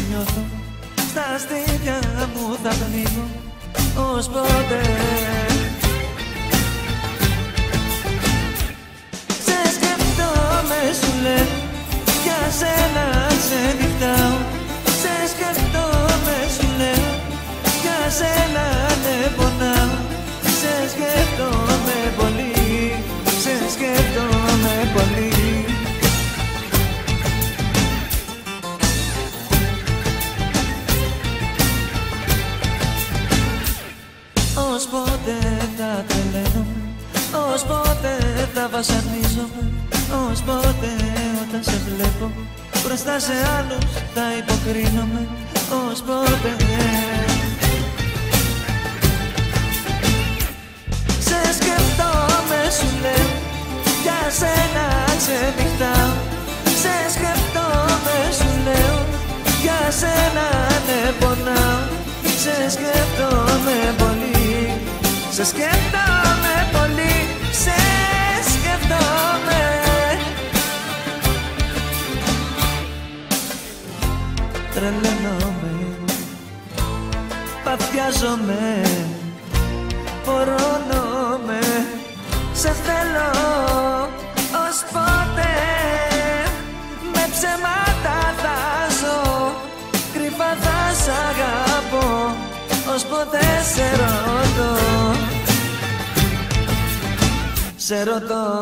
νιώθω, στα στήθια μου θα πνίγω ως ποτέ. Σε σκεφτόμαι σου λέω, για σένα ξενυχτάω. Σε σκεφτόμαι σου λέω, για σένα ναι πονάω. Σε σκεφτόμαι πολύ, σε σκεφτόμαι πολύ. Ως πότε θα τρελαίνομαι, ως πότε θα βασανίζομαι, ως πότε όταν σε βλέπω μπροστά σε άλλους θα υποκρίνομαι, ως πότε. Σε σκεφτόμαι σου λέω, για σένα ξενυχτάω. Σε σκεφτόμαι σου λέω, για σένα ναι πονάω. Σε σκεφτόμαι πολύ, σε σκεφτόμαι πολύ, σε σκεφτόμαι. Τρελαίνομαι, παθιάζομαι, πορώνομαι. Σε θέλω ως πότε, με ψέματα θα ζω, κρυφά θα σ' αγαπώ, ως ποτέ σε ρωτώ, σε ρωτώ.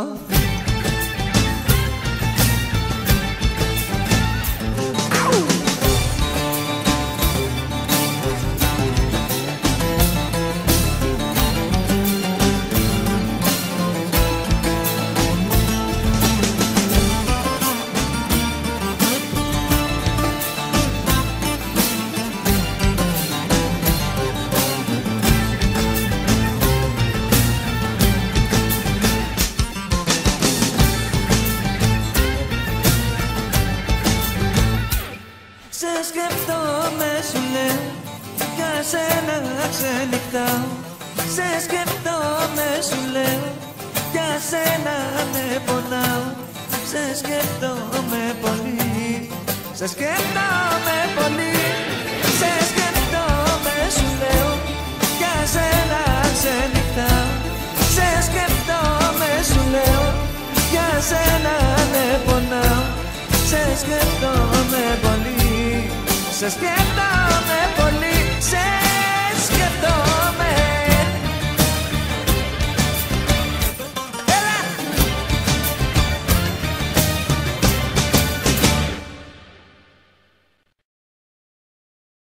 Σε σκεφτόμαι σου λέω, για σένα ξενυχτάω. Σε σκεφτόμαι σου λέω, για σένα ναι πονάω. Σε σκεφτόμαι πολύ, σε σκεφτόμαι πολύ. Σε σκεφτόμαι σου λέω, για σένα ξενυχτάω. Σε σκεφτόμαι σου λέω, για σένα ναι πονάω. Σε σκεφτόμαι πολύ, σε σκέφτομαι πολύ,